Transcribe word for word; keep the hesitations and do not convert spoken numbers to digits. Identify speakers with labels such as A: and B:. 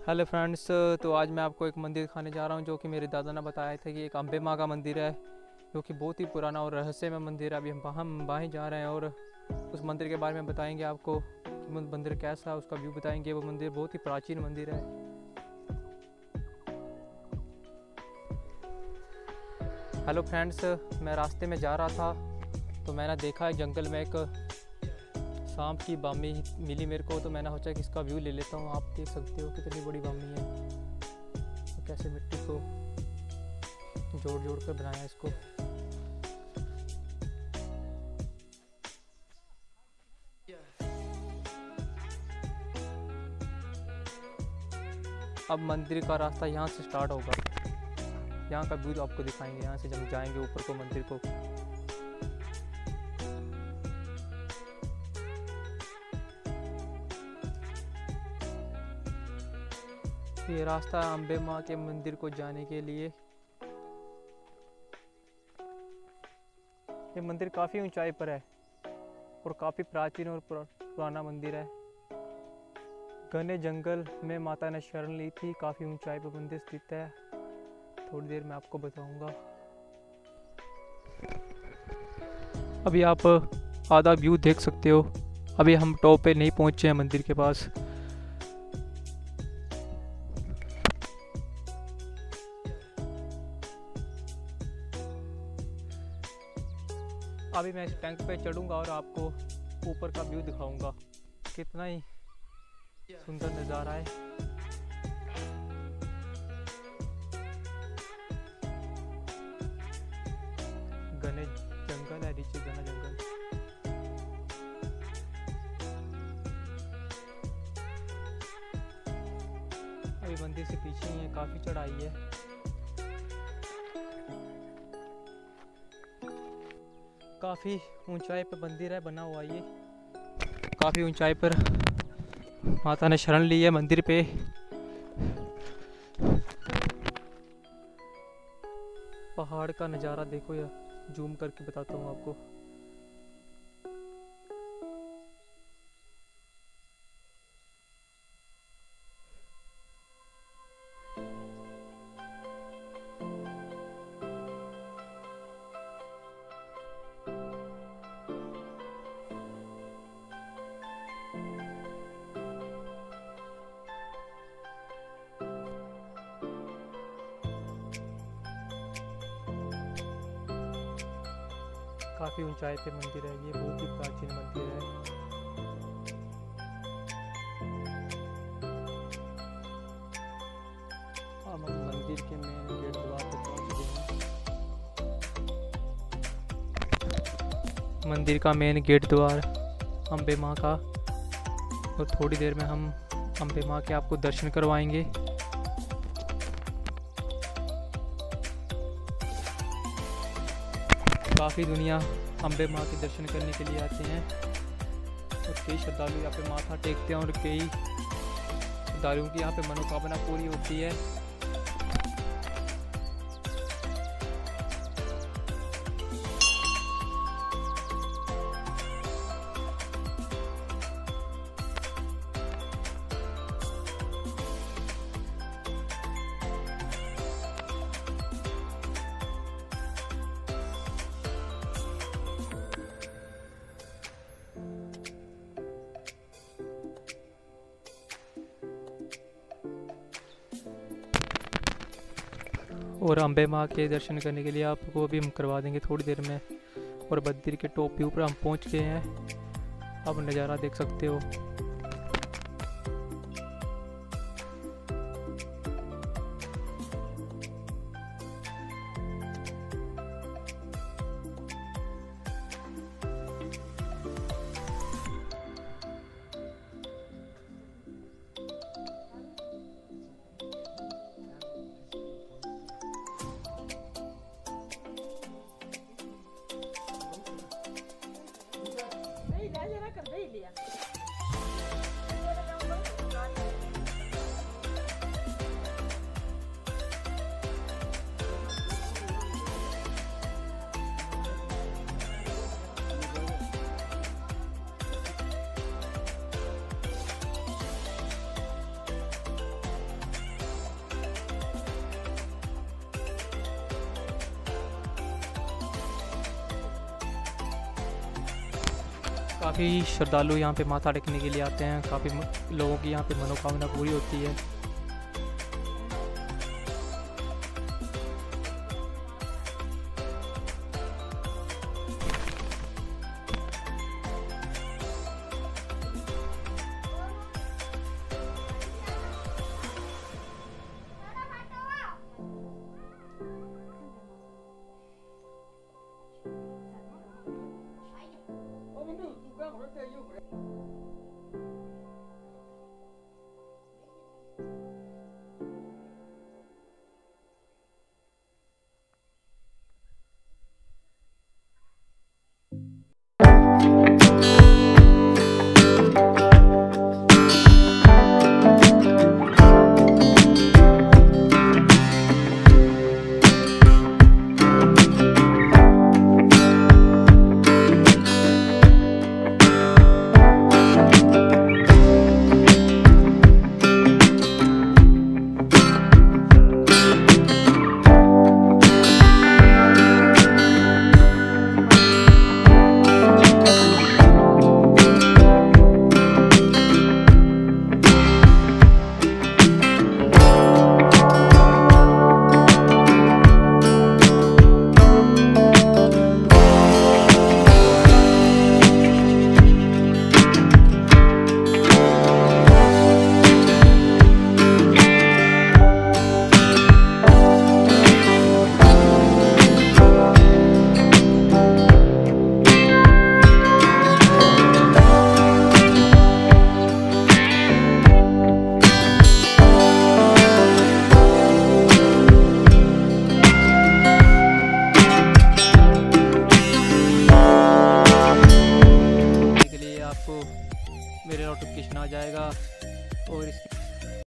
A: Hello friends, तो आज मैं आपको एक मंदिर दिखाने जा रहा हूँ जो कि मेरे दादा ने बताया था कि एक अम्बे माँ का मंदिर है जो कि बहुत ही पुराना और रहस्यमय मंदिर है। अभी हम हम वहीं जा रहे हैं और उस मंदिर के बारे में बताएंगे आपको कि मंदिर कैसा है, उसका व्यू बताएंगे। वो मंदिर बहुत ही प्राचीन मंदिर है। हेलो फ्रेंड्स, मैं रास्ते में जा रहा था तो मैंने देखा है जंगल में एक सांप की बामी मिली मेरे को, तो मैंने सोचा कि इसका व्यू ले लेता हूँ। आप देख सकते हो कितनी बड़ी बामी है, तो कैसे मिट्टी को जोड़ जोड़ कर बनाया इसको। अब मंदिर का रास्ता यहाँ से स्टार्ट होगा। यहाँ का व्यू आपको दिखाएंगे। यहाँ से जब जाएंगे ऊपर को मंदिर को, ये रास्ता अम्बे माँ के मंदिर को जाने के लिए। ये मंदिर काफ़ी ऊंचाई पर है और काफ़ी प्राचीन और पुराना मंदिर है। घने जंगल में माता ने शरण ली थी। काफ़ी ऊंचाई पर मंदिर स्थित है। थोड़ी देर में आपको बताऊंगा। अभी आप आधा व्यू देख सकते हो। अभी हम टॉप पे नहीं पहुंचे हैं मंदिर के पास। अभी मैं इस टैंक पे चढ़ूंगा और आपको ऊपर का व्यू दिखाऊंगा। कितना ही सुंदर नज़ारा है। घने जंगल है, नीचे घना जंगल। अभी मंदिर से पीछे ही है, काफ़ी चढ़ाई है। काफ़ी ऊंचाई पर मंदिर है बना हुआ। ये काफ़ी ऊंचाई पर माता ने शरण ली है मंदिर पे। पहाड़ का नज़ारा देखो, या जूम करके बताता हूँ आपको। काफ़ी ऊंचाई पे मंदिर है। ये बहुत ही प्राचीन मंदिर है। अब हम मंदिर के मेन गेट द्वार पे पहुंच गए हैं। मंदिर का मेन गेट द्वार अम्बे माँ का, और थोड़ी देर में हम अम्बे माँ के आपको दर्शन करवाएंगे। काफ़ी दुनिया अम्बे माँ के दर्शन करने के लिए आते हैं और कई श्रद्धालु यहाँ पे माथा टेकते हैं और कई श्रद्धालुओं की यहाँ पे मनोकामना पूरी होती है। और अम्बे माँ के दर्शन करने के लिए आपको भी हम करवा देंगे थोड़ी देर में। और मंदिर के टॉप के ऊपर हम पहुँच गए हैं। अब नज़ारा देख सकते हो। काफ़ी श्रद्धालु यहाँ पे माथा टेकने के लिए आते हैं। काफ़ी लोगों की यहाँ पे मनोकामना पूरी होती है। मेरे नोटिफिकेशन आ जाएगा और इस